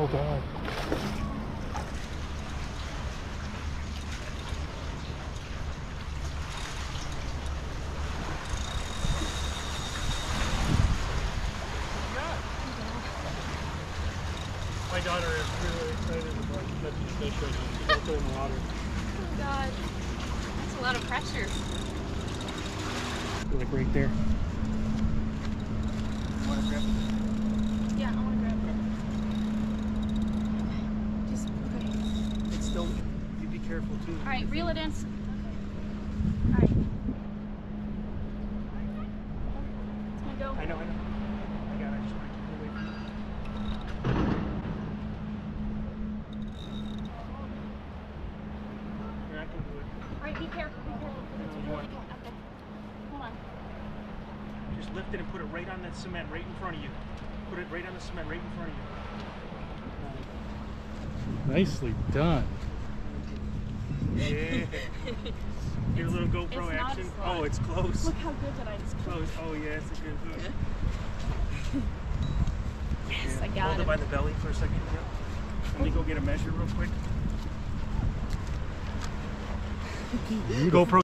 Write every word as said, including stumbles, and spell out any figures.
God. My daughter is really excited about catching fish right now. She's out there in the water. Oh God. That's a lot of pressure. Like right there. You want to grab it? Yeah, I want to grab it. Just, okay. It's still, you be careful too. Alright, reel it in. Alright. It's gonna go. I know, I know. I got it. I just want to keep it away from you. Here, I can do it. Alright, be careful, be careful. It's No, really more. okay. Hold on. Just lift it and put it right on that cement right in front of you. Put it right on the cement right in front of you. Nicely done. Yeah. Your little GoPro it's not action. slow. Oh, it's close. Look how good that I just Close. Oh yeah, it's a good hook. Yes, Yeah. I got Hold it. it by the belly for a second. Yep. Let me go get a measure real quick. GoPro.